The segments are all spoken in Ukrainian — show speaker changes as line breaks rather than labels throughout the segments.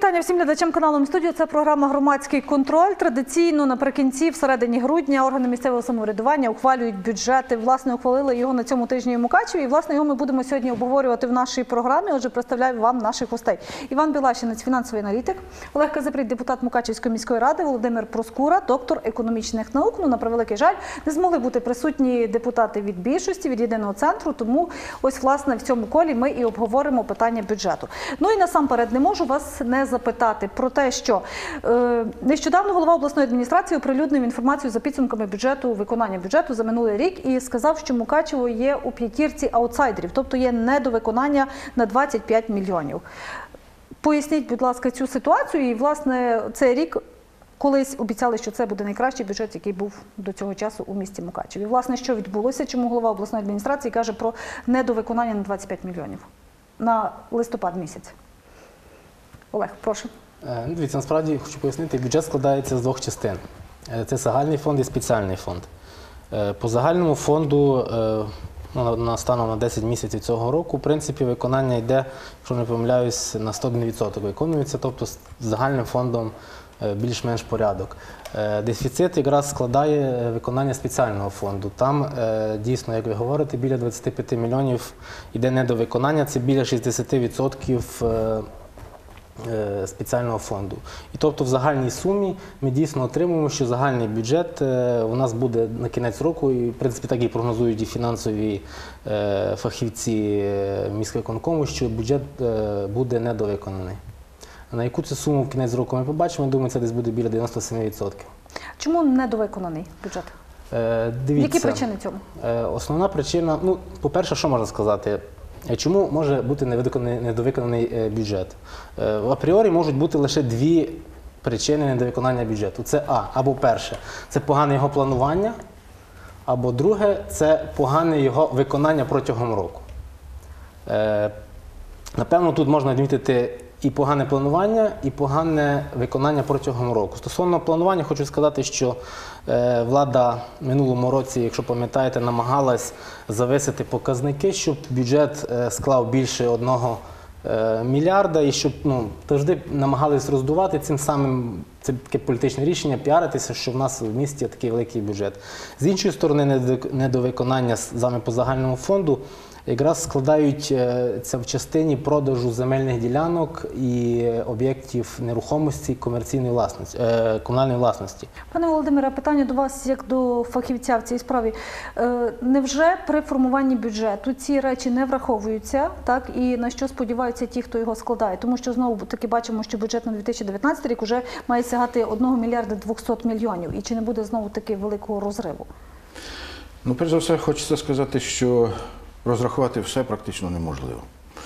вітання всім глядачам каналу «Студіо». Це програма «Громадський контроль». Традиційно наприкінці, всередині грудня, органи місцевого самоврядування ухвалюють бюджети. Власне, ухвалили його на цьому тижні у Мукачеві. І, власне, його ми будемо сьогодні обговорювати в нашій програмі. Отже, представляю вам наших гостей. Іван Білащинець, фінансовий аналітик. Олег Казапрід, депутат Мукачевської міської ради. Володимир Проскура, доктор економічних наук. Ну, на превеликий жаль, не змогли бути присутні депутати від більшості, від Єдиного центру. Тому ось, власне, в цьому колі ми і обговоримо питання бюджету. Ну і насамперед не можу вас не запитати про те, що нещодавно голова обласної адміністрації оприлюднив інформацію за підсумками бюджету, виконання бюджету за минулий рік і сказав, що Мукачево є у п'ятірці аутсайдерів, тобто є недовиконання на 25 мільйонів. Поясніть, будь ласка, цю ситуацію і, власне, цей рік колись обіцяли, що це буде найкращий бюджет, який був до цього часу у місті Мукачеві. Власне, що відбулося, чому голова обласної адміністрації каже про недовиконання на 25 мільйонів на листопад місяць? Олег, прошу.
Дивіться, насправді, хочу пояснити, бюджет складається з двох частин. Це загальний фонд і спеціальний фонд. По загальному фонду, станом на 10 місяців цього року, в принципі, виконання йде, якщо не помиляюсь, на 101% виконується, тобто з загальним фондом більш-менш порядок. Дефіцит якраз складає виконання спеціального фонду. Там дійсно, як ви говорите, біля 25 мільйонів йде недовиконання, це біля 60% спеціального фонду. І тобто в загальній сумі ми дійсно отримуємо, що загальний бюджет у нас буде на кінець року, і в принципі так і прогнозують і фінансові фахівці міськвиконкому, що бюджет буде недовиконаний. На яку цю суму в кінець року ми побачимо, я думаю, це десь буде біля 97%.
Чому недовиконаний бюджет?
Дивіться,
які причини цьому?
Основна причина, по-перше, що можна сказати? Чому може бути недовиконаний бюджет? Апріорі можуть бути лише дві причини недовиконання бюджету. Це або перше, це погане його планування, або друге, це погане його виконання протягом року. Напевно, тут можна відмітити і погане планування, і погане виконання протягом року. Стосовно планування, хочу сказати, що влада в минулому році, якщо пам'ятаєте, намагалась зависити показники, щоб бюджет склав більше 1 мільярда, і щоб завжди намагались роздувати цим самим, це таке політичне рішення, піаритися, що в нас в місті є такий великий бюджет. З іншої сторони, недовиконання саме по загальному фонду якраз складаються в частині продажу земельних ділянок і об'єктів нерухомості комунальної власності.
Пане Володимире, питання до вас як до фахівця в цій справі. Невже при формуванні бюджету ці речі не враховуються, так? І на що сподіваються ті, хто його складає? Тому що знову таки бачимо, що бюджет на 2019 рік вже має сягати 1 мільярда 200 мільйонів. І чи не буде знову таки великого розриву?
Перш за все, хочеться сказати, що розрахувати все практично неможливо.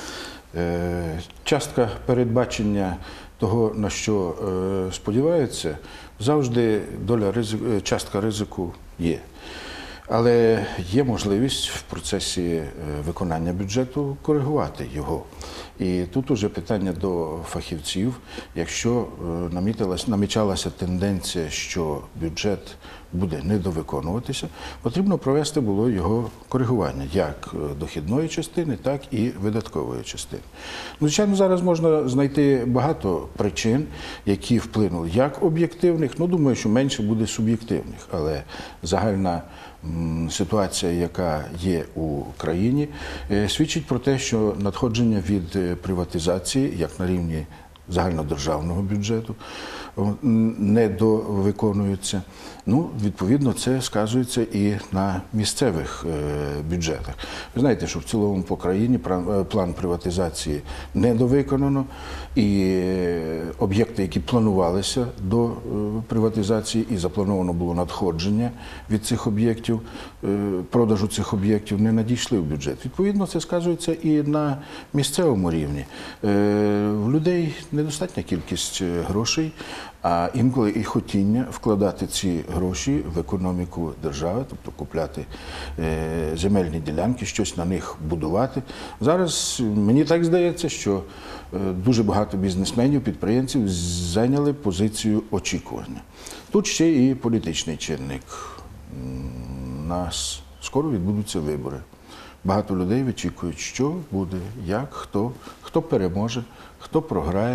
Частка передбачення того, на що сподіваються, завжди частка ризику є. Але є можливість в процесі виконання бюджету коригувати його. І тут уже питання до фахівців. Якщо намічалася тенденція, що бюджет буде недовиконуватися, потрібно провести було його коригування як дохідної частини, так і видаткової частини. Звичайно, зараз можна знайти багато причин, які вплинули як об'єктивних, думаю, що менше буде суб'єктивних, але загальна ситуація, яка є у країні, свідчить про те, що надходження від приватизації, як на рівні загальнодержавного бюджету, не довиконуються. Відповідно, це сказується і на місцевих бюджетах. Ви знаєте, що в цілому по країні план приватизації не довиконано, і об'єкти, які планувалися до приватизації, і заплановано було надходження від цих об'єктів, продажу цих об'єктів, не надійшли в бюджет. Відповідно, це сказується і на місцевому рівні. В людей недостатня кількість грошей, а інколи і хотіння вкладати ці гроші в економіку держави, тобто купляти земельні ділянки, щось на них будувати. Зараз мені так здається, що дуже багато бізнесменів, підприємців зайняли позицію очікування. Тут ще і політичний чинник. У нас скоро відбудуться вибори. Багато людей вичікують, що буде, як, хто переможе, хто програє.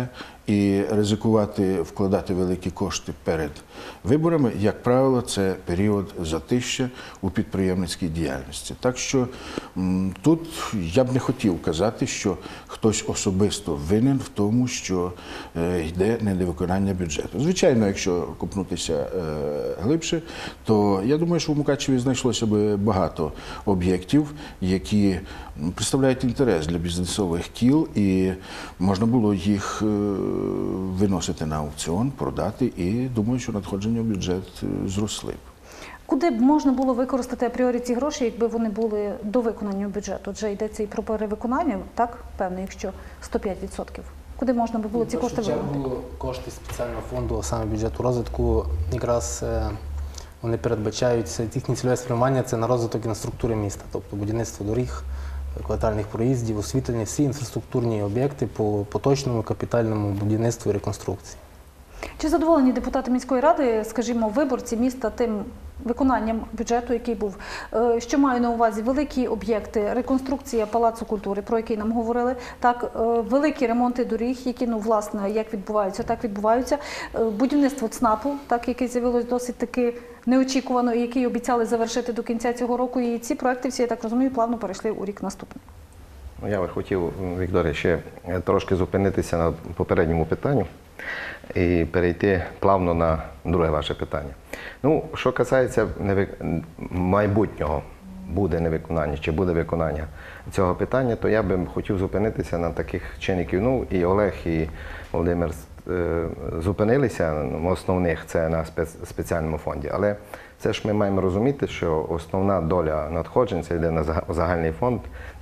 і ризикувати вкладати великі кошти перед виборами, як правило, це період затища у підприємницькій діяльності. Так що тут я б не хотів казати, що хтось особисто винен в тому, що йде недовиконання бюджету. Звичайно, якщо копнутися глибше, то я думаю, що в Мукачеві знайшлося б багато об'єктів, які представляють інтерес для бізнесових кіл, і можна було їх виносити на аукціон, продати, і думаю, що надходження в бюджет зросли б.
Куди б можна було використати апріорі ці гроші, якби вони були до виконання бюджету? Вже йдеться і про перевиконання, так? Певно, якщо 105%. Куди можна би було ці кошти витрати?
Кошти спеціального фонду, а саме бюджету розвитку, якраз вони передбачаються, їхнє цільове спрямування – це на розвиток інфраструктури міста, тобто будівництво доріг, квартальних проїздів, освітлення, всі інфраструктурні об'єкти по поточному капітальному будівництву і реконструкції.
Чи задоволені депутати міської ради, скажімо, виборці міста тим виконанням бюджету, який був? Що маю на увазі? Великі об'єкти, реконструкція Палацу культури, про який нам говорили, так, великі ремонти доріг, які, власне, як відбуваються, так відбуваються. Будівництво ЦНАПу, так, яке з'явилось досить таки неочікувано і який обіцяли завершити до кінця цього року. І ці проекти всі, я так розумію, плавно перейшли у рік наступний.
Я би хотів, Вікторія, ще трошки зупинитися на попередньому питанні і перейти плавно на друге ваше питання. Що касається майбутнього, буде невиконання чи буде виконання цього питання, то я би хотів зупинитися на таких чинників. І Олег, і Володимир зупинилися в основних, це на спеціальному фонді. Але це ж ми маємо розуміти, що основна доля надходжень це йде на загальний фонд,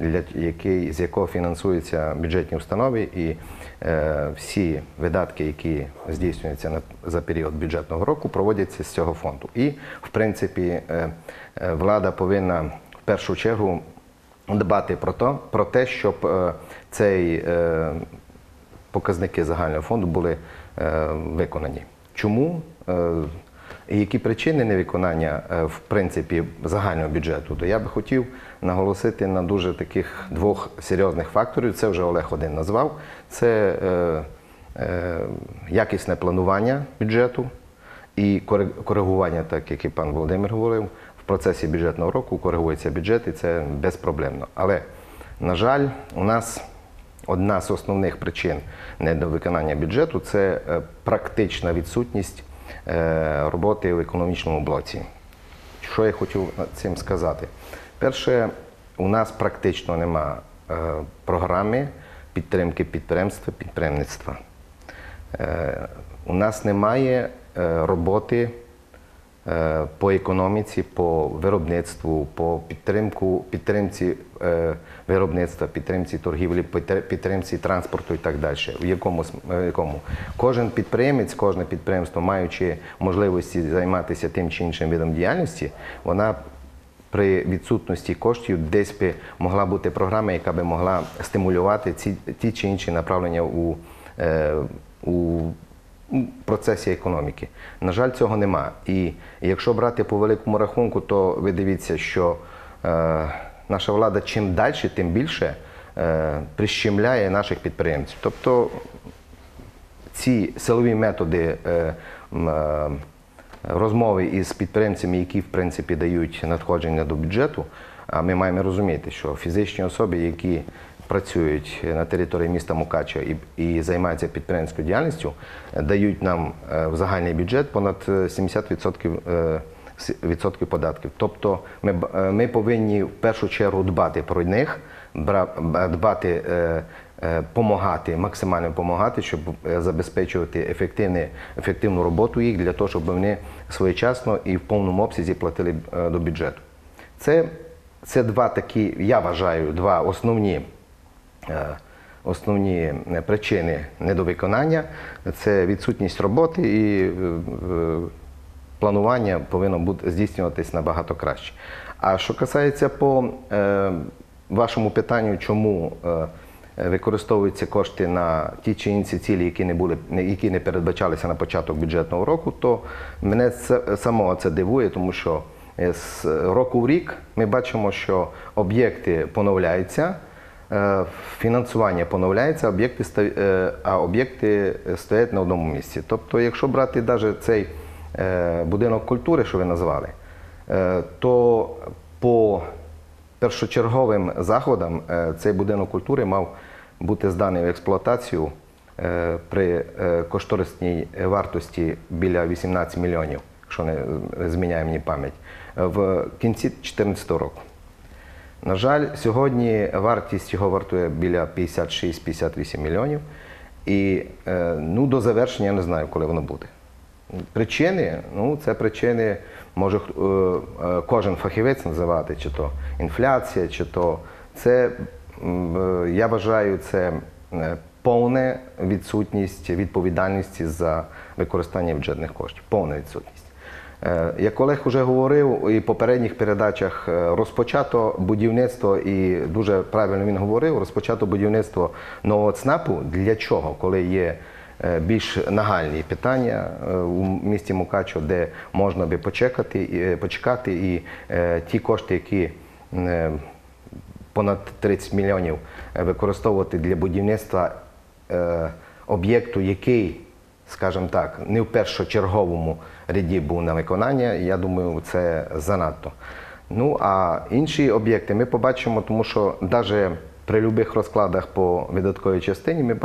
з якого фінансуються бюджетні установи, і всі видатки, які здійснюються за період бюджетного року, проводяться з цього фонду. І, в принципі, влада повинна в першу чергу дбати про те, щоб ці показники загального фонду були виконані. Чому? І які причини невиконання, в принципі, загального бюджету, то я би хотів наголосити на дуже таких двох серйозних факторів. Це вже Олег один назвав. Це якісне планування бюджету і коригування, так як і пан Володимир говорив, в процесі бюджетного року коригується бюджет, і це безпроблемно. Але, на жаль, у нас одна з основних причин недовиконання бюджету – це практична відсутність роботи в економічному блоці. Що я хотів цим сказати? Перше, у нас практично нема програми підтримки підприємництва. У нас немає роботи по економіці, по виробництву, по підтримці виробництва, підтримці торгівлі, підтримці транспорту і так далі. В якому кожен підприємець, кожне підприємство, маючи можливості займатися тим чи іншим видом діяльності, вона при відсутності коштів десь би могла бути програма, яка би могла стимулювати ті чи інші направлення у процесі економіки. На жаль, цього нема. І якщо брати по великому рахунку, то ви дивіться, що наша влада чим далі, тим більше прищемляє наших підприємців. Тобто ці силові методи розмови із підприємцями, які, в принципі, дають надходження до бюджету, а ми маємо розуміти, що фізичні особи, які працюють на території міста Мукачева і займаються підприємницькою діяльністю, дають нам в загальний бюджет понад 70% податків. Тобто ми повинні в першу чергу дбати про них, максимально допомагати, щоб забезпечувати ефективну роботу їх, для того, щоб вони своєчасно і в повному обсязі платили до бюджету. Це два такі, я вважаю, два основні причини недовиконання. Це відсутність роботи, і планування повинно здійснюватись набагато краще. А що касається по вашому питанню, чому використовуються кошти на ті чи інші цілі, які не передбачалися на початок бюджетного року, то мене самого це дивує, тому що з року в рік ми бачимо, що об'єкти поновляються, фінансування поновляється, а об'єкти стоять на одному місці. Тобто, якщо брати навіть цей будинок культури, що ви назвали, то по першочерговим заходам цей будинок культури мав бути зданий в експлуатацію при кошторисній вартості біля 18 мільйонів, якщо не зміняє мені пам'ять, в кінці 2014 року. На жаль, сьогодні вартість його вартує біля 56-58 мільйонів. І до завершення я не знаю, коли воно буде. Причини, це причини може кожен фахівець називати, чи то інфляція, чи то це, я вважаю, це повна відсутність відповідальності за використання бюджетних коштів. Повна відсутність. Як Олег вже говорив, і в попередніх передачах розпочато будівництво, і дуже правильно він говорив, розпочато будівництво нового ЦНАПу. Для чого? Коли є більш нагальні питання у місті Мукачево, де можна би почекати і ті кошти, які понад 30 мільйонів використовувати для будівництва об'єкту, який, скажімо так, не в першочерговому ряді був на виконання, я думаю, це занадто. А інші об'єкти ми побачимо, тому що навіть при будь-яких розкладах по видатковій частині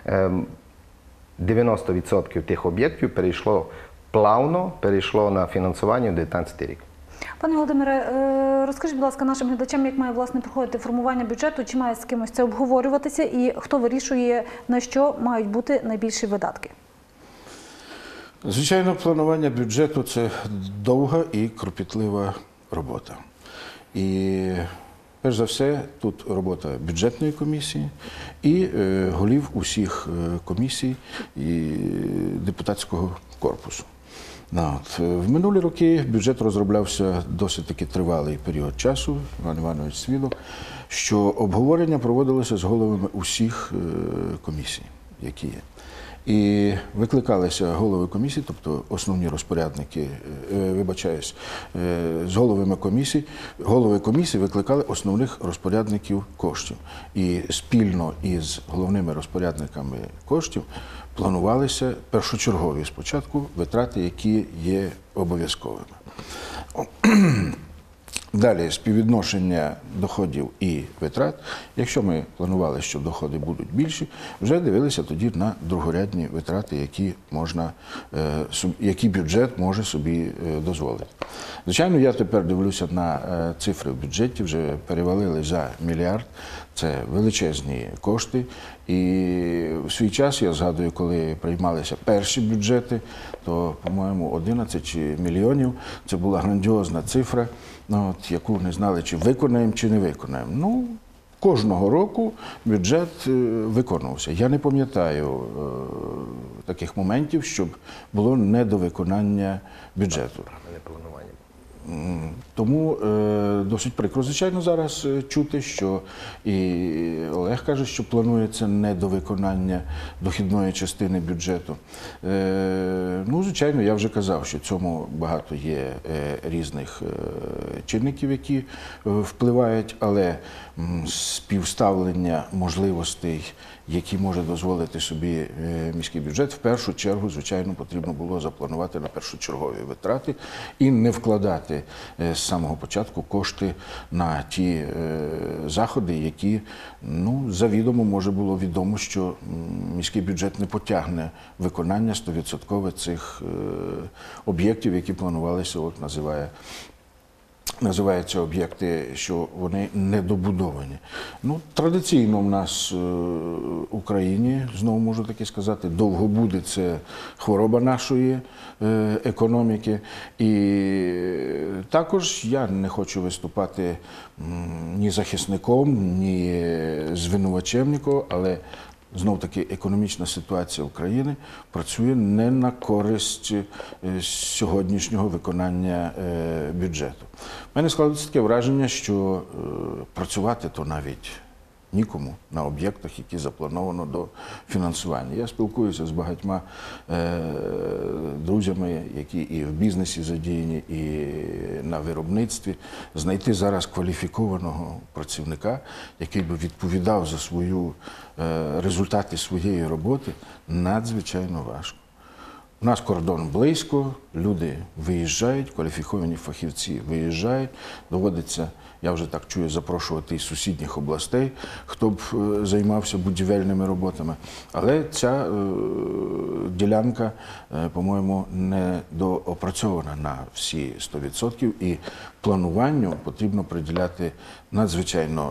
90% тих об'єктів плавно перейшло на фінансування в 2019 рік.
Пане Володимире, розкажіть, будь ласка, нашим глядачам, як має, власне, проходити формування бюджету, чи має з кимось це обговорюватися, і хто вирішує, на що мають бути найбільші видатки?
Звичайно, планування бюджету – це довга і кропітлива робота. І перш за все, тут робота бюджетної комісії і голів усіх комісій і депутатського корпусу. В минулі роки бюджет розроблявся досить таки тривалий період часу, Іван Іванович свідок, що обговорення проводилося з головами усіх комісій, які є. І викликалися голови комісій, тобто основні розпорядники, з головами комісій. Голови комісій викликали основних розпорядників коштів. І спільно із головними розпорядниками коштів планувалися першочергові спочатку витрати, які є обов'язковими. Далі співвідношення доходів і витрат. Якщо ми планували, що доходи будуть більші, вже дивилися тоді на другорядні витрати, які бюджет може собі дозволити. Звичайно, я тепер дивлюся на цифри в бюджеті, вже перевалили за мільярд. Це величезні кошти. І в свій час, я згадую, коли приймалися перші бюджети, то, по-моєму, 11 мільйонів – це була грандіозна цифра, яку не знали, чи виконаємо, чи не виконаємо. Кожного року бюджет виконувався. Я не пам'ятаю таких моментів, щоб було недовиконання бюджету. Тому досить прикро, звичайно, зараз чути, що і Олег каже, що планується недовиконання дохідної частини бюджету. Звичайно, я вже казав, що цьому багато є різних чинників, які впливають, але співставлення можливостей, які може дозволити собі міський бюджет, в першу чергу, звичайно, потрібно було запланувати на першочергові витрати і не вкладати з самого початку кошти на ті заходи, які, завідомо може було відомо, що міський бюджет не потягне виконання 100% цих об'єктів, які планувалися, називаються об'єкти, що вони недобудовані. Традиційно в нас в Україні, знову можу таки сказати, довгобуди – це хвороба нашої економіки. І також я не хочу виступати ні захисником, ні звинувачем нікого, але знов-таки економічна ситуація України працює не на користь сьогоднішнього виконання бюджету. У мене складається таке враження, що працювати то навіть нікому на об'єктах, які заплановано до фінансування. Я спілкуюся з багатьма друзями, які і в бізнесі задіяні, і на виробництві. Знайти зараз кваліфікованого працівника, який би відповідав за результати своєї роботи, надзвичайно важко. У нас кордон близько, люди виїжджають, кваліфіковані фахівці виїжджають, доводиться, я вже так чую, запрошувати із сусідніх областей, хто б займався будівельними роботами. Але ця ділянка, по-моєму, не доопрацьована на всі 100%, і плануванню потрібно приділяти надзвичайно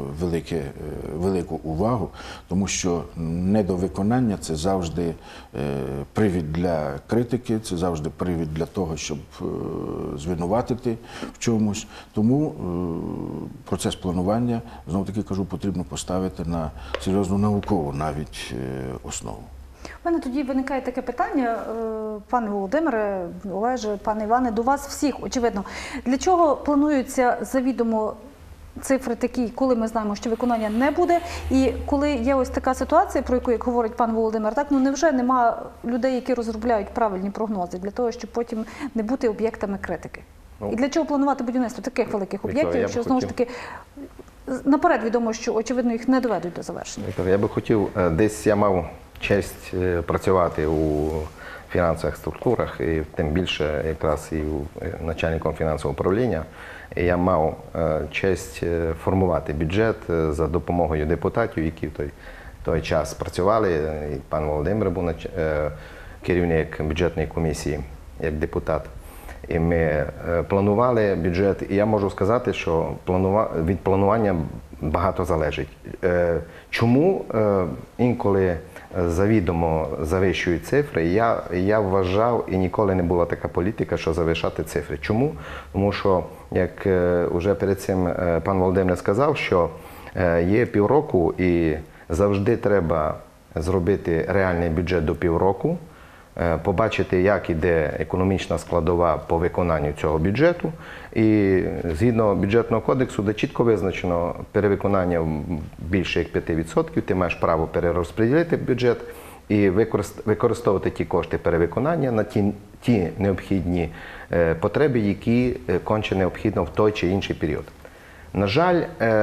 велику увагу, тому що недовиконання – це завжди привід для критики, це завжди привід для того, щоб звинуватити в чомусь. Тому процес планування, знову-таки кажу, потрібно поставити на серйозну наукову навіть основу.
У мене тоді виникає таке питання, пане Володимире, Олеже, пане Іване, до вас всіх, очевидно. Для чого плануються завідомо цифри такі, коли ми знаємо, що виконання не буде, і коли є ось така ситуація, про яку, як говорить пан Володимир, так, ну невже нема людей, які розробляють правильні прогнози для того, щоб потім не бути об'єктами критики? І для чого планувати будівництво таких великих об'єктів, якщо, знову ж таки, наперед відомо, що, очевидно, їх не доведуть до завершення?
Віктор, я би хотів, десь я мав честь працювати у фінансових структурах, і тим більше якраз і начальником фінансового управління. І я мав честь формувати бюджет за допомогою депутатів, які в той час працювали. І пан Володимир був керівник бюджетної комісії як депутат. І ми планували бюджет, і я можу сказати, що від планування багато залежить. Чому інколи завідомо завищують цифри? Я вважав, і ніколи не була така політика, що завишати цифри. Чому? Тому що, як вже перед цим пан Володимир сказав, що є півроку і завжди треба зробити реальний бюджет до півроку, побачити, як іде економічна складова по виконанню цього бюджету. І згідно бюджетного кодексу, де чітко визначено перевиконання більше як 5%, ти маєш право перерозподілити бюджет і використовувати ті кошти перевиконання на ті необхідні потреби, які конче необхідно в той чи інший період. На жаль,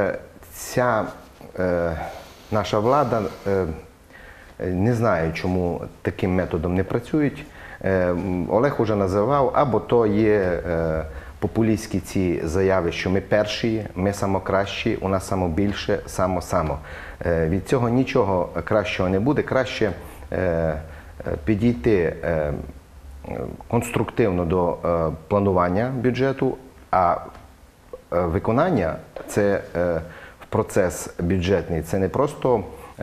ця наша влада, не знаю, чому таким методом не працюють. Олег уже називав, або то є популістські ці заяви, що ми перші, ми самокращі, у нас самобільше, само-само. Від цього нічого кращого не буде. Краще підійти конструктивно до планування бюджету, а виконання – це процес бюджетний, це не просто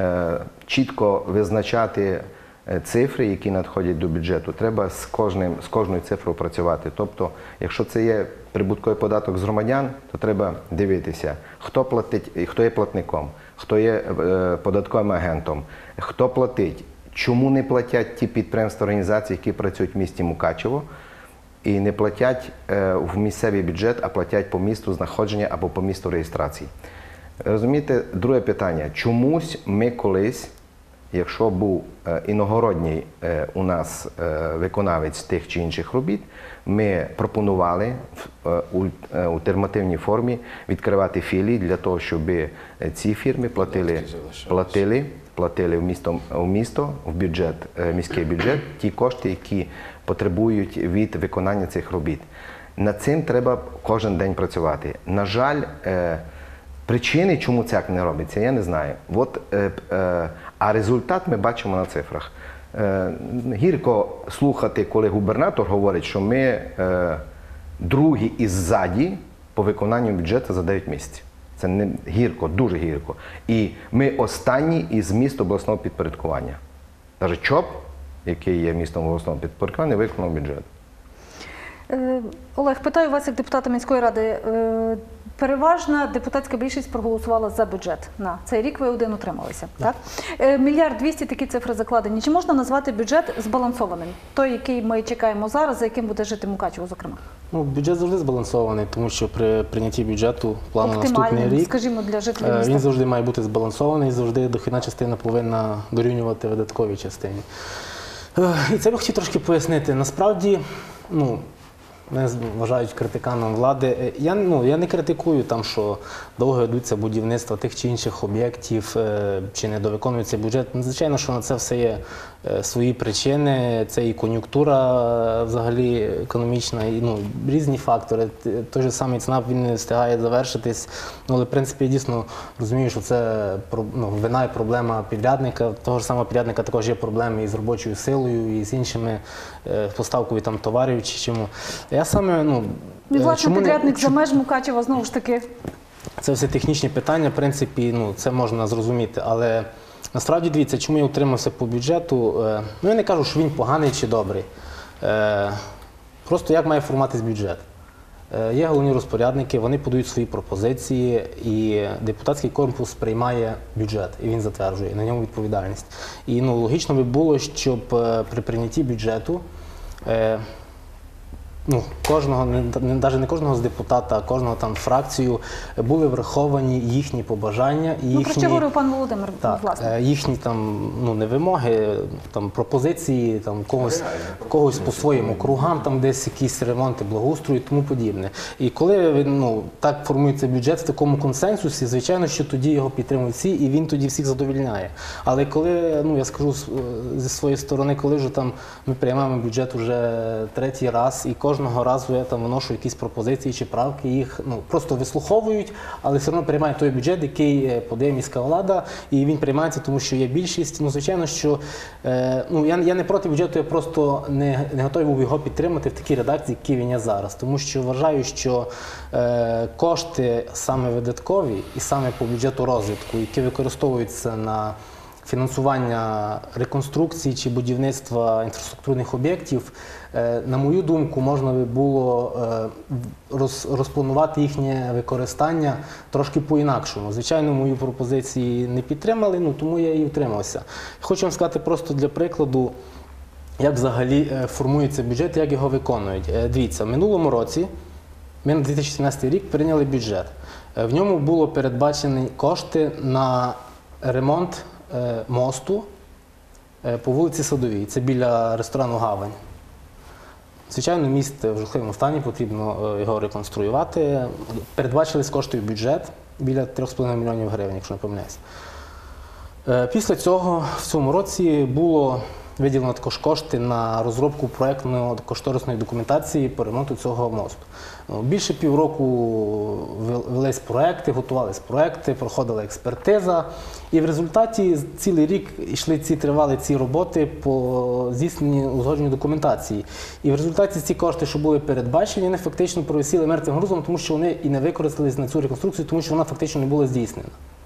чітко визначати цифри, які надходять до бюджету. Треба з кожною цифрою працювати. Тобто, якщо це є прибутковий податок з громадян, то треба дивитися, хто платить, хто є платником, хто є податковим агентом, хто платить, чому не платять ті підприємства, організації, які працюють в місті Мукачево, і не платять в місцевий бюджет, а платять по місту знаходження або по місту реєстрації. Розумієте, друге питання. Чомусь ми колись, якщо був іногородній у нас виконавець тих чи інших робіт, ми пропонували в альтернативній формі відкривати філії для того, щоб ці фірми платили в місто, в бюджет, міський бюджет, ті кошти, які потребують від виконання цих робіт. Над цим треба кожен день працювати. На жаль, причини, чому це не робиться, я не знаю. А результат ми бачимо на цифрах. Гірко слухати, коли губернатор говорить, що ми другі іззаді по виконанню бюджету за 9 місяців. Це не гірко, дуже гірко. І ми останні із міст обласного підпорядкування. Навіть ЧОП, який є містом обласного підпорядкування, виконав бюджет.
Олег, питаю вас як депутата міської ради. Переважна депутатська більшість проголосувала за бюджет на цей рік, ви один утрималися. Так? 1 мільярд 200 такі цифри закладені. Чи можна назвати бюджет збалансованим? Той, який ми чекаємо зараз, за яким буде жити Мукачево, зокрема?
Ну, бюджет завжди збалансований, тому що при прийнятті бюджету плану на наступний
Оптимальним,
рік
скажімо, для жителів
він
міста.
завжди має бути збалансований, завжди дохідна частина повинна дорівнювати видатковій частині. І це я б хотів трошки пояснити. Насправді, ну, мене вважають критиканом влади. Я не критикую там, що довго ведуться будівництва тих чи інших об'єктів, чи не довиконується бюджет. Звичайно, що на це все є свої причини. Це і кон'юнктура взагалі економічна, і різні фактори. Той же самий ЦНАП, він не встигає завершитись. Але, в принципі, я дійсно розумію, що це вина і проблема підрядника. Того ж самого підрядника також є проблеми і з робочою силою, і з іншими поставкою там товарів чи чому. Я саме,
І, власне,
чому не-
підрядник за меж Мукачева, знову ж таки,
Це все технічні питання, в принципі, це можна зрозуміти. Але насправді, дивіться, чому я утримався по бюджету. Я не кажу, що він поганий чи добрий. Просто як має формуватись бюджет. Є головні розпорядники, вони подають свої пропозиції, і депутатський корпус приймає бюджет, і він затверджує, на ньому відповідальність. І логічно би було, щоб при прийнятті бюджету кожного, навіть не кожного з депутата, а кожного там фракцію були враховані їхні побажання і
про що говорив пан Володимир, власне.
їхні там не вимоги, там пропозиції, там когось по своїм округам, там десь якісь ремонти, благоустрою і тому подібне. І коли так формується бюджет в такому консенсусі, звичайно, що тоді його підтримують всі, і він тоді всіх задовільняє. Але коли, я скажу зі своєї сторони, коли вже там ми приймаємо бюджет уже третій раз, і кожного разу я там виношу якісь пропозиції чи правки, їх просто вислуховують, але все одно приймають той бюджет, який подає міська влада, і він приймається, тому що є більшість. Звичайно, що я не проти бюджету, я просто не готовий був його підтримати в такій редакції, якій він є зараз. Тому що вважаю, що кошти саме видаткові і саме по бюджету розвитку, які використовуються на фінансування реконструкції чи будівництва інфраструктурних об'єктів, на мою думку, можна би було розпланувати їхнє використання трошки по-інакшому. Звичайно, мою пропозиції не підтримали, тому я і утримався. Хочу вам сказати просто для прикладу, як взагалі формується бюджет, як його виконують. Дивіться, в минулому році ми на 2017 рік прийняли бюджет. В ньому було передбачені кошти на ремонт мосту по вулиці Садовій. Це біля ресторану «Гавань». Звичайно, міст в жахливому стані, потрібно його реконструювати. Передбачили з коштів бюджет біля 3,5 мільйонів гривень, якщо не помиляюсь. Після цього в цьому році було виділено також кошти на розробку проєктно-кошторисної документації по ремонту цього мосту. Більше півроку велись проекти, готувались проекти, проходила експертиза. І в результаті цілий рік тривали ці роботи по здійсненню узгодженню документації. І в результаті ці кошти, що були передбачені, вони фактично провисіли мертвим грузом, тому що вони і не використались на цю реконструкцію, тому що вона фактично не була здійснена.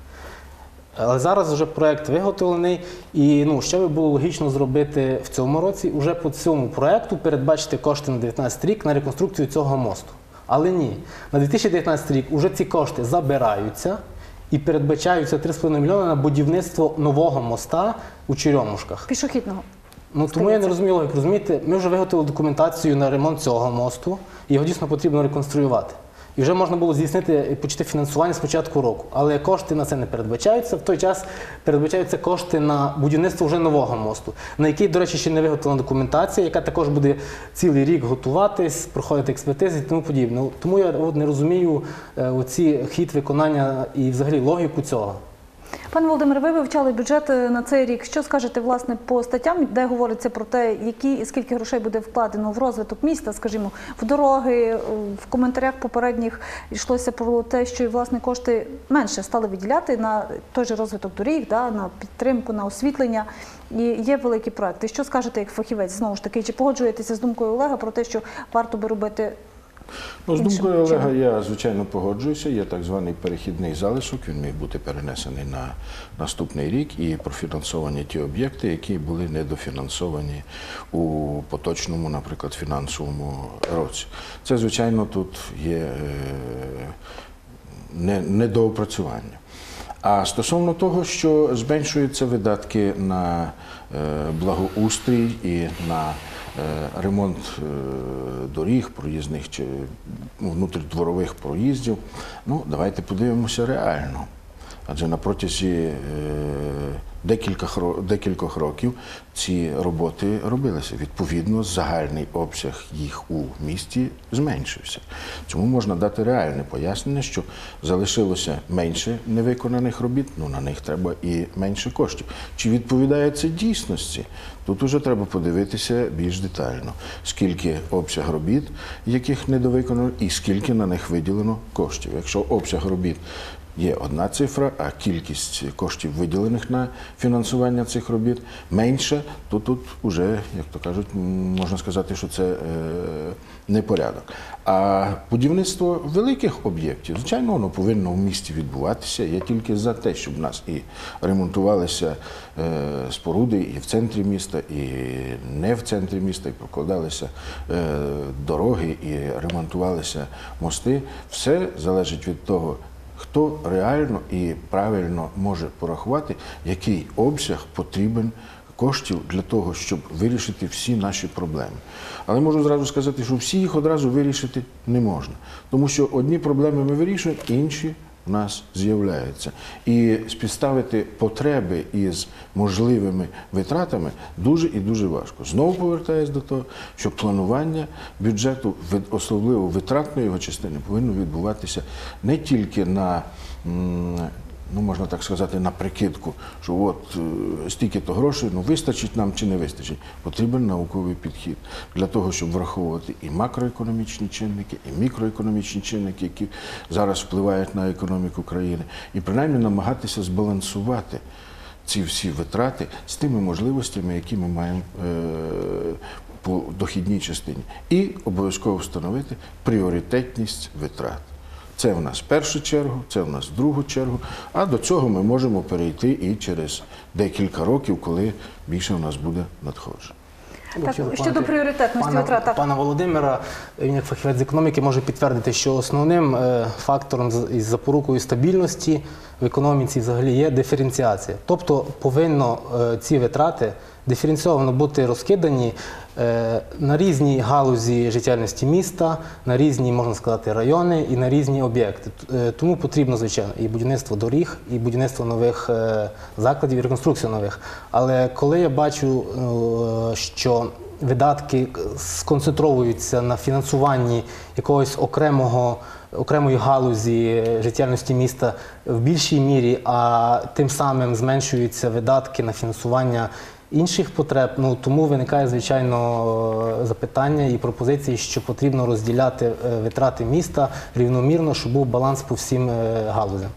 Але зараз вже проєкт виготовлений, і що би було логічно зробити в цьому році, вже по цьому проєкту передбачити кошти на 2019 рік на реконструкцію цього мосту. Але ні, на 2019 рік вже ці кошти забираються і передбачаються 3,5 мільйони на будівництво нового моста у Черемушках.
Пішохідного.
Тому я не розумію логіки. Розумієте, ми вже виготовили документацію на ремонт цього мосту, і його дійсно потрібно реконструювати. І вже можна було здійснити і почати фінансування з початку року. Але кошти на це не передбачаються. В той час передбачаються кошти на будівництво вже нового мосту, на який, до речі, ще не виготовлена документація, яка також буде цілий рік готуватись, проходити експертизи і тому подібне. Тому я не розумію хід виконання і взагалі логіку цього.
Пане Володимире, ви вивчали бюджет на цей рік. Що скажете, власне, по статтям, де говориться про те, які і скільки грошей буде вкладено в розвиток міста, скажімо, в дороги, в коментарях попередніх йшлося про те, що, власне, кошти менше стали виділяти на той же розвиток доріг, на підтримку, на освітлення. І є великі проекти. Що скажете як фахівець, знову ж таки, чи погоджуєтеся з думкою Олега про те, що варто би робити
З думкою Олега я, звичайно, погоджуюся. Є так званий перехідний залишок, він міг бути перенесений на наступний рік і профінансовані ті об'єкти, які були недофінансовані у поточному, наприклад, фінансовому році. Це, звичайно, тут є недоопрацювання. А стосовно того, що зменшуються видатки на благоустрій і на ремонт доріг, проїзних чи внутрідворових проїздів. Ну, давайте подивимося реально. Адже на протязі декількох років ці роботи робилися. Відповідно, загальний обсяг їх у місті зменшився. Цьому можна дати реальне пояснення, що залишилося менше невиконаних робіт, ну на них треба і менше коштів. Чи відповідає це дійсності? Тут уже треба подивитися більш детально, скільки обсяг робіт, яких недовиконано, і скільки на них виділено коштів. Якщо обсяг робіт є одна цифра, а кількість коштів, виділених на фінансування цих робіт, менша, то тут вже, як то кажуть, можна сказати, що це непорядок. А будівництво великих об'єктів, звичайно, воно повинно в місті відбуватися. Я тільки за те, щоб в нас і ремонтувалися споруди і в центрі міста, і не в центрі міста, і прокладалися дороги, і ремонтувалися мости. Все залежить від того, хто реально і правильно може порахувати, який обсяг потрібен коштів для того, щоб вирішити всі наші проблеми. Але можу зразу сказати, що всі їх одразу вирішити не можна. Тому що одні проблеми ми вирішуємо, інші в нас з'являються. І співставити потреби із можливими витратами дуже і дуже важко. Знову повертаюсь до того, що планування бюджету, особливо витратної його частини, повинно відбуватися не тільки на, ну, можна так сказати, на прикидку, що от стільки-то грошей, ну, вистачить нам чи не вистачить. Потрібен науковий підхід для того, щоб враховувати і макроекономічні чинники, і мікроекономічні чинники, які зараз впливають на економіку країни, і принаймні намагатися збалансувати ці всі витрати з тими можливостями, які ми маємо по дохідній частині. І обов'язково встановити пріоритетність витрат. Це в нас в першу чергу, це в нас в другу чергу, а до цього ми можемо перейти і через декілька років, коли більше у нас буде надходжень.
Так, щодо пріоритетності витрат.
Пана Володимира, він як фахівець з економіки може підтвердити, що основним фактором і запорукою стабільності в економіці взагалі є диференціація. Тобто повинно ці витрати диференційовано бути розкидані на різні галузі життєдіяльності міста, на різні, можна сказати, райони і на різні об'єкти. Тому потрібно, звичайно, і будівництво доріг, і будівництво нових закладів, і реконструкція нових. Але коли я бачу, що видатки сконцентровуються на фінансуванні якогось окремої галузі життєдіяльності міста в більшій мірі, а тим самим зменшуються видатки на фінансування інших потреб, ну, тому виникає, звичайно, запитання і пропозиції, що потрібно розділяти витрати міста рівномірно, щоб був баланс по всім галузям.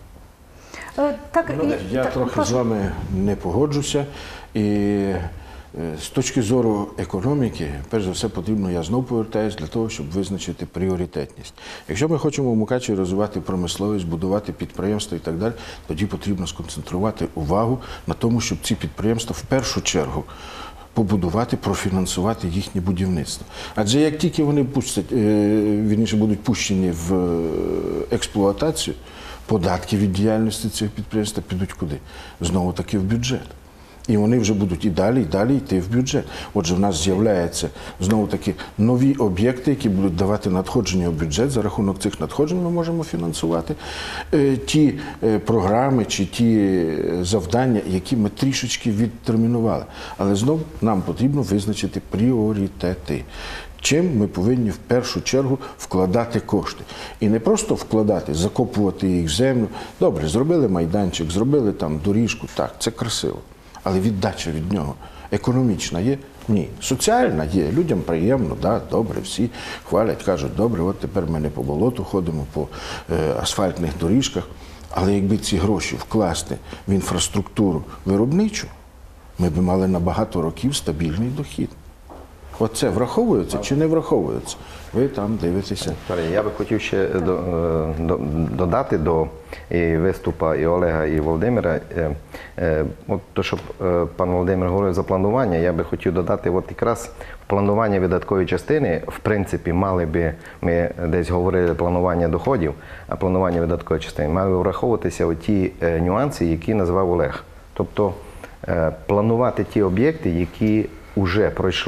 Я трохи з вами не погоджуся. І з точки зору економіки, перш за все, потрібно, я знову повертаюся, для того, щоб визначити пріоритетність. Якщо ми хочемо в Мукачеві розвивати промисловість, будувати підприємства і так далі, тоді потрібно сконцентрувати увагу на тому, щоб ці підприємства в першу чергу побудувати, профінансувати їхнє будівництво. Адже як тільки вони будуть пущені в експлуатацію, податки від діяльності цих підприємств підуть куди? Знову таки в бюджет. І вони вже будуть і далі йти в бюджет. Отже, в нас з'являються знову-таки нові об'єкти, які будуть давати надходження в бюджет. За рахунок цих надходжень ми можемо фінансувати ті програми чи ті завдання, які ми трішечки відтермінували. Але знову нам потрібно визначити пріоритети. Чим ми повинні в першу чергу вкладати кошти. І не просто вкладати, закопувати їх в землю. Добре, зробили майданчик, зробили там доріжку, так, це красиво. Але віддача від нього економічна є? Ні. Соціальна є. Людям приємно, да, добре, всі хвалять, кажуть, добре, от тепер ми не по болоту ходимо, по асфальтних доріжках. Але якби ці гроші вкласти в інфраструктуру виробничу, ми б мали на багато років стабільний дохід. Оце враховується чи не враховується? Ви там дивитеся.
Я би хотів ще додати до виступу і Олега, і Володимира. От то, що пан Володимир говорив за планування, я би хотів додати, от якраз в плануванні видаткової частини, в принципі, мали би, ми десь говорили планування доходів, а планування видаткової частини, мали би враховуватися ті нюанси, які назвав Олег. Тобто планувати ті об'єкти, які вже пройшли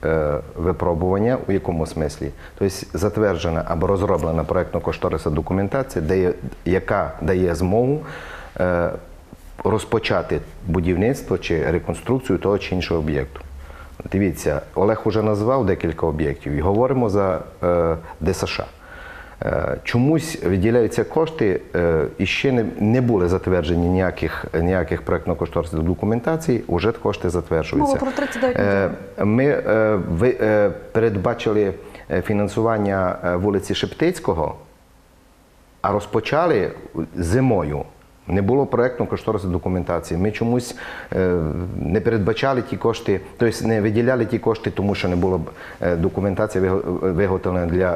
випробування, у якому смислі? Тобто затверджена або розроблена проєктно-кошторисна документація, яка дає змогу розпочати будівництво чи реконструкцію того чи іншого об'єкту. Дивіться, Олег вже назвав декілька об'єктів і говоримо за ДСШ. Чомусь виділяються кошти, і ще не були затверджені ніяких проєктно-кошторисних документацій, вже кошти затверджуються.
Мова про 39 мільйонів.
Ми передбачили фінансування вулиці Шептицького, а розпочали зимою. Не було проєктно-кошторисної документації. Ми чомусь не передбачали ті кошти, тобто не виділяли ті кошти, тому що не було документації виготовлена для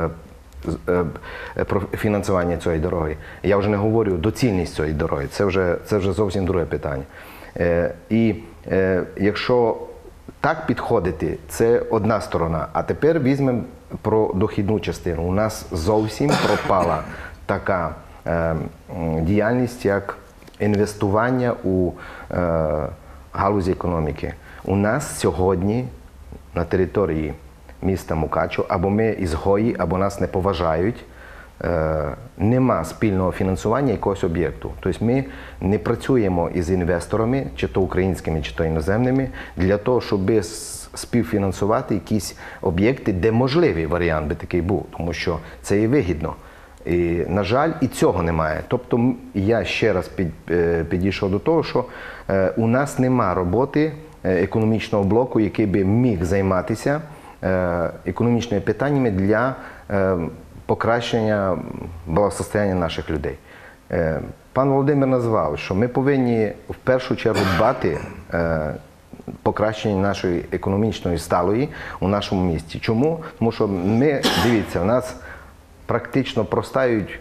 фінансування цієї дороги. Я вже не говорю доцільність цієї дороги, це вже зовсім друге питання. І якщо так підходити, це одна сторона. А тепер візьмемо про дохідну частину. У нас зовсім пропала така діяльність, як інвестування у галузі економіки. У нас сьогодні на території міста Мукачево або ми ізгої, або нас не поважають, нема спільного фінансування якогось об'єкту. Тобто ми не працюємо із інвесторами, чи то українськими, чи то іноземними, для того, щоб співфінансувати якісь об'єкти, де можливий варіант би такий був, тому що це і вигідно. І, на жаль, і цього немає. Тобто я ще раз підійшов до того, що у нас нема роботи економічного блоку, який би міг займатися економічними питаннями для покращення благосостояння наших людей. Пан Володимир назвав, що ми повинні в першу чергу дбати покращення нашої економічної сталої у нашому місті. Чому? Тому що дивіться, у нас практично простають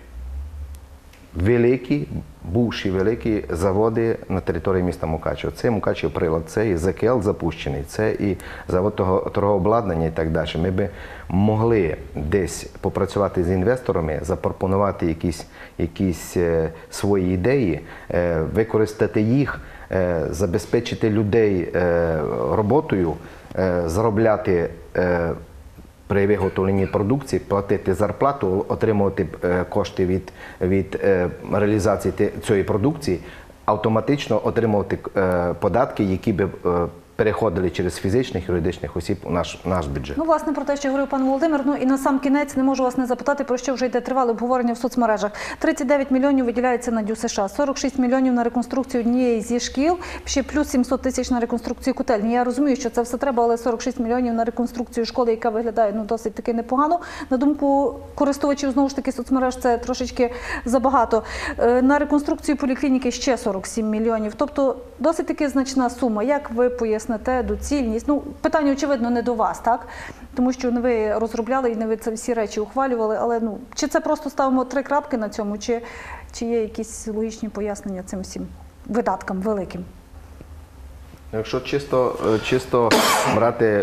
бувші великі заводи на території міста Мукачево. Це Мукачев-Прилад, це і ЗКЛ запущений, це і завод торгового обладнання і так далі. Ми би могли десь попрацювати з інвесторами, запропонувати якісь свої ідеї, використати їх, забезпечити людей роботою, заробляти при виготовленні продукції, платити зарплату, отримувати кошти від реалізації цієї продукції, автоматично отримувати податки, які б переходили через фізичних, юридичних осіб у наш бюджет.
Ну, власне, про те, що говорив пан Володимир. Ну і на сам кінець не можу вас не запитати, про що вже йде тривале обговорення в соцмережах. 39 мільйонів виділяється на ДЮСШ, 46 мільйонів на реконструкцію однієї зі шкіл, ще плюс 700 тисяч на реконструкцію котельні. Я розумію, що це все треба, але 46 мільйонів на реконструкцію школи, яка виглядає досить таки непогано. На думку користувачів, знову ж таки, соцмереж, це трошечки забагато. На реконструкцію поліклініки ще 47 мільйонів. Тобто досить таки значна сума. Як ви поясните доцільність? Ну, питання, очевидно, не до вас, так? Тому що не ви розробляли і не ви це всі речі ухвалювали, але чи це просто ставимо 3 крапки на цьому, чи є якісь логічні пояснення цим всім видаткам великим?
Якщо чисто брати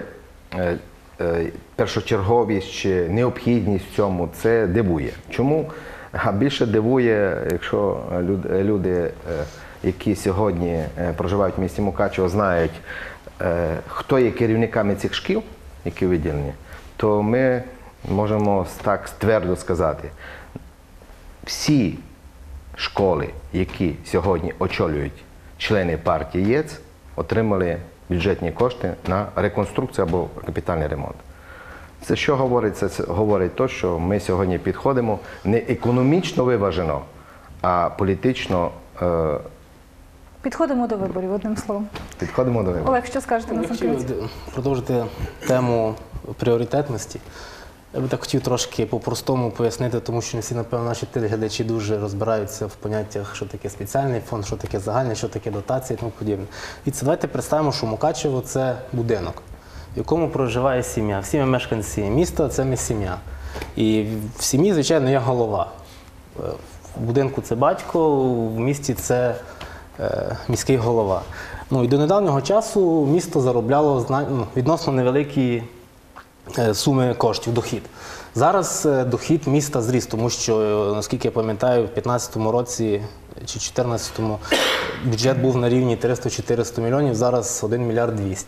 першочерговість чи необхідність в цьому, це дивує. Чому? А більше дивує, якщо люди, які сьогодні проживають в місті Мукачево, знають, хто є керівниками цих шкіл, які виділені, то ми можемо так твердо сказати, всі школи, які сьогодні очолюють члени партії ЄЦ, отримали бюджетні кошти на реконструкцію або капітальний ремонт. Це що говорить? Це говорить те, що ми сьогодні підходимо не економічно виважено, а політично.
Підходимо до виборів, одним словом.
Підходимо до виборів.
Олег, що скажете на сам кінець?
Продовжити тему пріоритетності. Я би так хотів трошки по-простому пояснити, тому що не всі, напевно, наші телеглядачі дуже розбираються в поняттях, що таке спеціальний фонд, що таке загальний, що таке дотації і тому подібне. І давайте представимо, що Мукачево – це будинок, в якому проживає сім'я. Всі ми мешканці міста – це ми сім'я. І в сім'ї, звичайно, є голова. В будинку – це батько, в місті – це міський голова. Ну, і до недавнього часу місто заробляло відносно невеликі суми коштів, дохід. Зараз дохід міста зріс, тому що, наскільки я пам'ятаю, в 2015 році чи 2014 бюджет був на рівні 300-400 мільйонів, зараз 1 мільярд 200.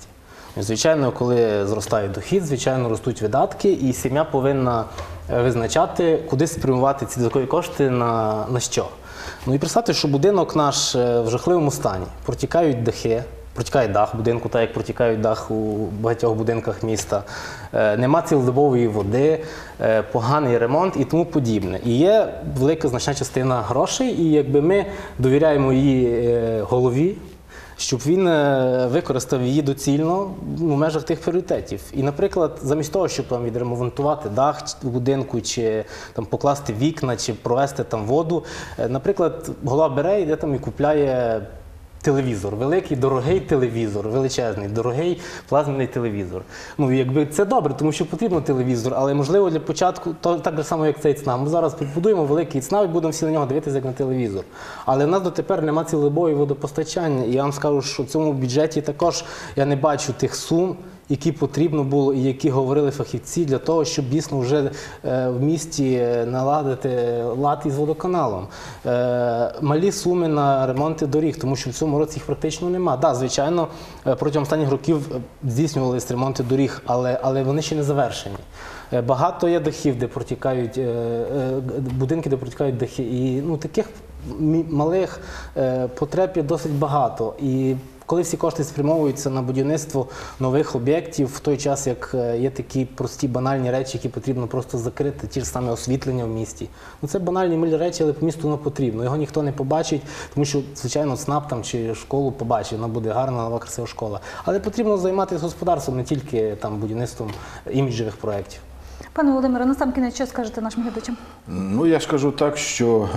Звичайно, коли зростає дохід, звичайно, ростуть видатки, і сім'я повинна визначати, куди спрямувати ці додаткові кошти на що. Ну і представте, що будинок наш в жахливому стані. Протікають дахи, протікає дах будинку, так як протікають дах у багатьох будинках міста. Нема цілодобової води, поганий ремонт і тому подібне. І є велика значна частина грошей, і якби ми довіряємо її голові, щоб він використав її доцільно в межах тих пріоритетів. І, наприклад, замість того, щоб там відремонтувати дах у будинку, чи там покласти вікна, чи провести там воду, наприклад, голова бере, йде там і купляє телевізор, великий, дорогий телевізор, величезний, дорогий плазменний телевізор. Ну, якби це добре, тому що потрібен телевізор, але, можливо, для початку, так же само, як цей ЦНА. Ми зараз побудуємо великий ЦНА і будемо всі на нього дивитися, як на телевізор. Але в нас дотепер немає цілодобового водопостачання. І я вам скажу, що в цьому бюджеті також я не бачу тих сум, які потрібно було і які говорили фахівці для того, щоб дійсно вже в місті наладити лад із водоканалом. Малі суми на ремонти доріг, тому що в цьому році їх практично нема. Так, звичайно, протягом останніх років здійснювалися ремонти доріг, але вони ще не завершені. Багато є дахів, де протікають, будинки, де протікають дахи. І таких малих потреб є досить багато. І коли всі кошти спрямовуються на будівництво нових об'єктів, в той час, як є такі прості банальні речі, які потрібно просто закрити, ті ж саме освітлення в місті. Це банальні милі речі, але по місту воно потрібно. Його ніхто не побачить, тому що, звичайно, ЦНАП там чи школу побачить, вона буде гарна, нова, красива школа. Але потрібно займатися господарством, не тільки там будівництвом іміджевих проєктів.
Пане Володимире, насамкінець, що скажете нашим глядачам?
Ну, я скажу так, що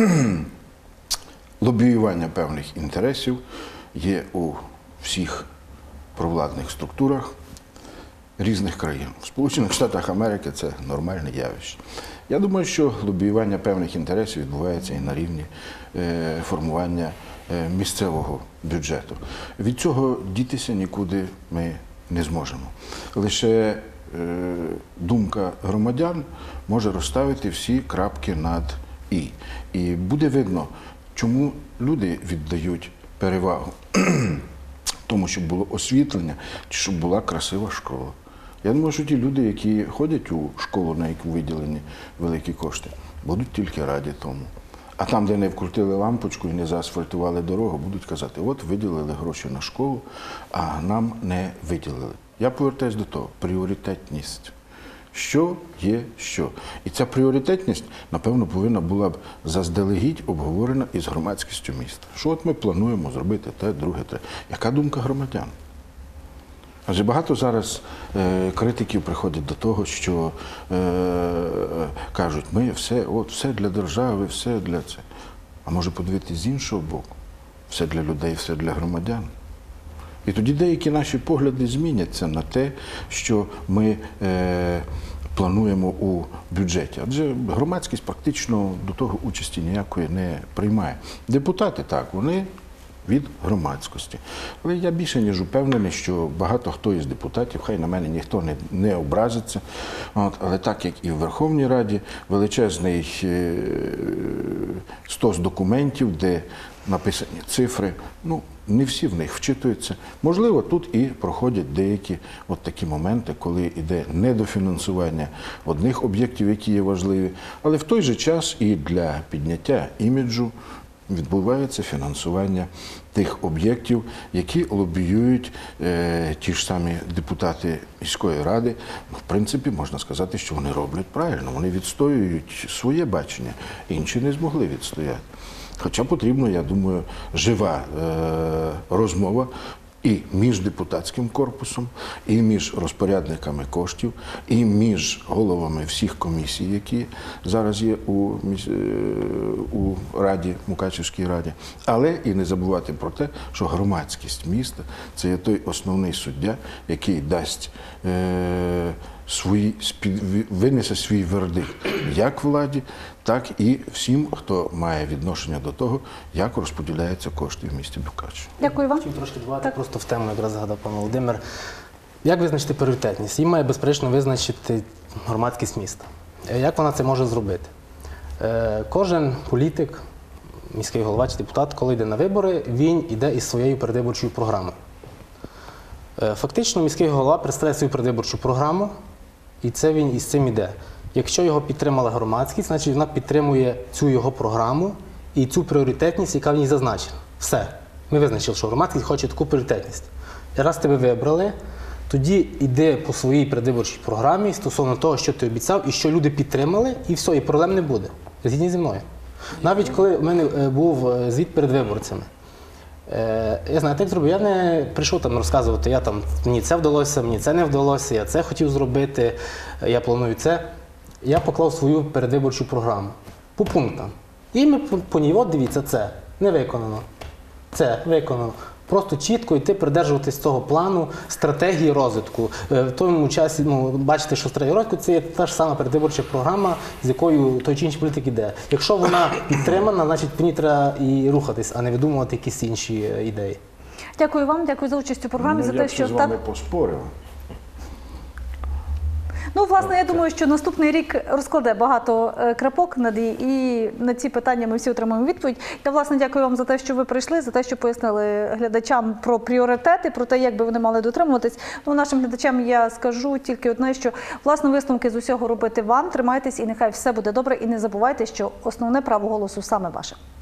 лобіювання певних інтересів є у всіх провладних структурах різних країн. В Сполучених Штатах Америки це нормальне явище. Я думаю, що лобіювання певних інтересів відбувається і на рівні формування місцевого бюджету. Від цього дітися нікуди ми не зможемо. Лише думка громадян може розставити всі крапки над «і». І буде видно, чому люди віддають перевагу тому, щоб було освітлення, чи щоб була красива школа. Я думаю, що ті люди, які ходять у школу, на яку виділені великі кошти, будуть тільки раді тому. А там, де не вкрутили лампочку і не заасфальтували дорогу, будуть казати, от виділили гроші на школу, а нам не виділили. Я повертаюся до того, пріоритетність. Що є що. І ця пріоритетність, напевно, повинна була б заздалегідь обговорена із громадськістю міста. Що от ми плануємо зробити те, друге, те. Яка думка громадян? Адже багато зараз критиків приходять до того, що кажуть, ми все для держави, все для це. А може подивитися з іншого боку? Все для людей, все для громадян. І тоді деякі наші погляди зміняться на те, що ми плануємо у бюджеті. Адже громадськість практично до того участі ніякої не приймає. Депутати так, вони від громадськості. Але я більше ніж упевнений, що багато хто із депутатів, хай на мене ніхто не образиться, але так як і в Верховній Раді, величезний стос документів, де написані цифри, не всі в них вчитуються. Можливо, тут і проходять деякі от такі моменти, коли йде недофінансування одних об'єктів, які є важливі, але в той же час і для підняття іміджу відбувається фінансування тих об'єктів, які лобіюють ті ж самі депутати міської ради. В принципі, можна сказати, що вони роблять правильно, вони відстоюють своє бачення, інші не змогли відстояти. Хоча потрібна, я думаю, жива розмова і між депутатським корпусом, і між розпорядниками коштів, і між головами всіх комісій, які зараз є у Раді, Мукачівській раді. Але і не забувати про те, що громадськість міста – це є той основний суддя, який дасть винесе свій вердикт як владі, так і всім, хто має відношення до того, як розподіляються кошти в місті Мукачево.
Дякую вам.
Хотів трошки додати просто в тему, якраз згадав пан Володимир. Як визначити пріоритетність? Її має, безперечно, визначити громадськість міста. Як вона це може зробити? Кожен політик, міський голова чи депутат, коли йде на вибори, він йде із своєю передвиборчою програмою. Фактично міський голова представляє свою передвиборчу програму, і це він із цим іде. Якщо його підтримала громадськість, значить вона підтримує цю його програму і цю пріоритетність, яка в ній зазначена. Все. Ми визначили, що громадськість хоче таку пріоритетність. І раз тебе вибрали, тоді йди по своїй передвиборчій програмі стосовно того, що ти обіцяв і що люди підтримали, і все, і проблем не буде. Згідні зі мною. Навіть коли в мене був звіт перед виборцями, я знаю, як зробив, я не прийшов там розказувати, мені це вдалося, мені це не вдалося, я це хотів зробити, я планую це. Я поклав свою передвиборчу програму по пунктам. І ми по ній, от дивіться, це не виконано, це виконано. Просто чітко йти придержуватись цього плану, стратегії розвитку. В тому часі, бачите, що стратегія розвитку – це є та ж сама передвиборча програма, з якою той чи інший політик йде. Якщо вона підтримана, значить по ній треба і рухатись, а не видумувати якісь інші ідеї.
Дякую вам, дякую за участь у програмі, за те, що
я б з вами поспорив.
Ну, власне, я думаю, що наступний рік розкладе багато крапок над «і», і на ці питання ми всі отримаємо відповідь. Я, власне, дякую вам за те, що ви прийшли, за те, що пояснили глядачам про пріоритети, про те, як би вони мали дотримуватись. Ну, нашим глядачам я скажу тільки одне, що, власне, висновки з усього робити вам. Тримайтесь і нехай все буде добре. І не забувайте, що основне право голосу саме ваше.